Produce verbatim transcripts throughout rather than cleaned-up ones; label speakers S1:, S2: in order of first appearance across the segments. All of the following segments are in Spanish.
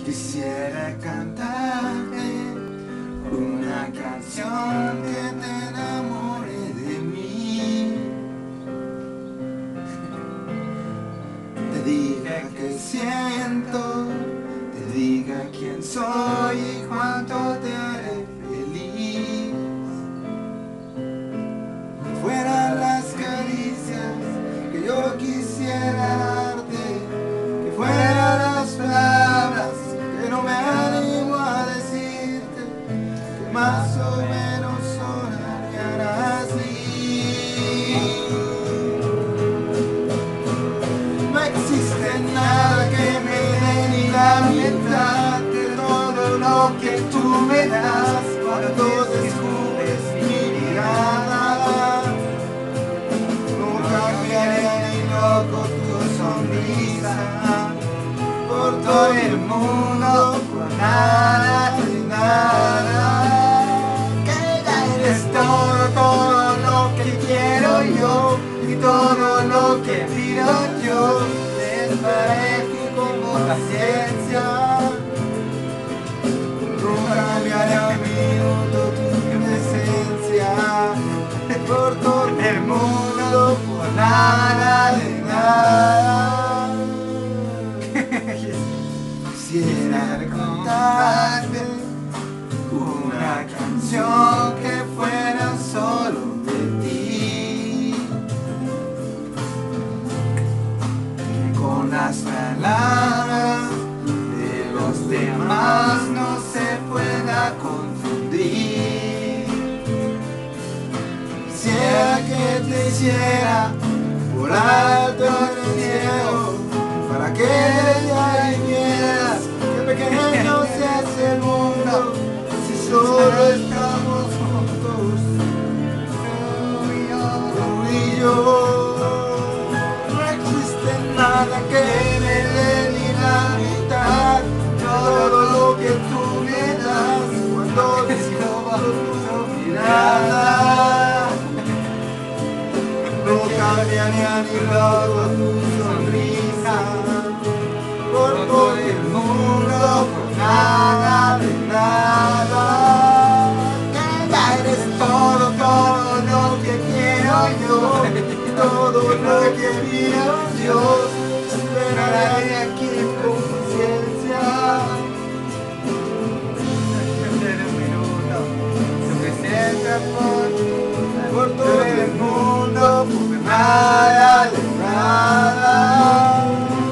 S1: Quisiera cantarte una canción que te enamore de mí, te diga que siento, te diga quién soy y cuánto te haré feliz. Fueran las caricias que yo quisiera darte, que fueran las palabras que no me animo a decirte, que más o menos sonarían así. No existe nada que me dé ni la mitad de todo lo que tú me das cuando descubres mi mirada. No cambiaré ni loco tu sonrisa por todo el mundo, por nada ni nada. Que ya eres todo, todo lo que quiero yo y todo lo que pido yo. Desparejo con paciencia, no cambiaré un minuto tu presencia por todo el mundo, por nada de nada. Quisiera contarte una canción que fuera solo de ti, que con las palabras de los demás no se pueda confundir. Quisiera que te hiciera por alto en el cielo, para que ya vieras que pequeño se hace el mundo si solo estamos juntos, tú y yo, tú y yo. No existe nada que me dé ni la mitad, todo lo que tú me das cuando descubro tu mirada. No cambiaría ni loco tu sonrisa por todo el mundo, por nada de nada. Que ya eres todo, todo lo que quiero yo y todo lo que pido Dios. Esperaré aquí con paciencia. Su presencia por, por todo el mundo, por nada de nada.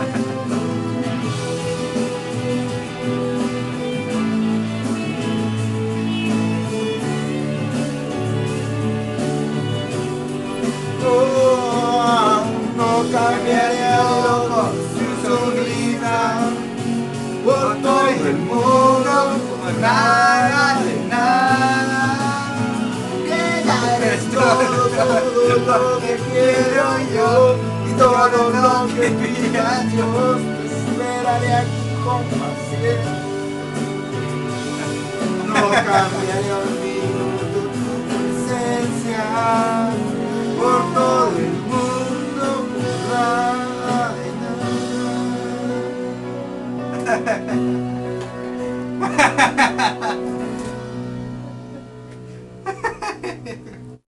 S1: No cambiaría loco su sonrisa por todo el mundo, por nada de nada. Que ya eres todo, todo lo que quiero yo y todo lo que pida Dios. Te esperaré aquí con paciencia. No cambiaría